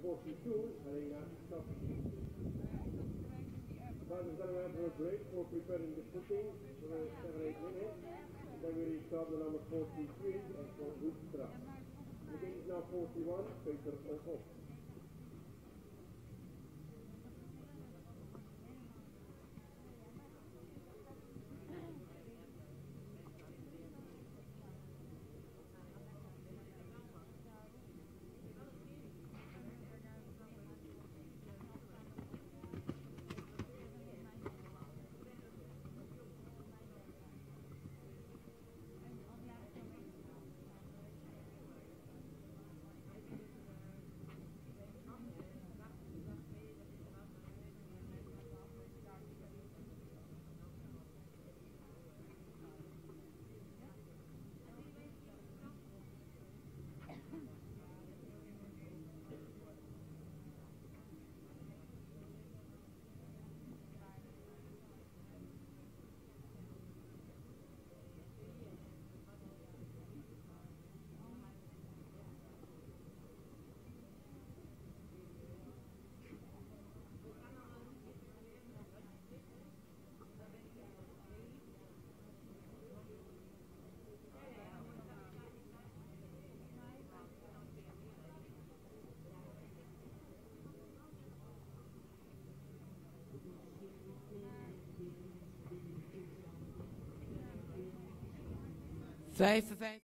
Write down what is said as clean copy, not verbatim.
42, heading at stop. Drivers going to have a break for preparing the footing for 7-8 minutes. Then we restart the number 43 for Hoekstra. The gate is now 41, Peter Off. Vijf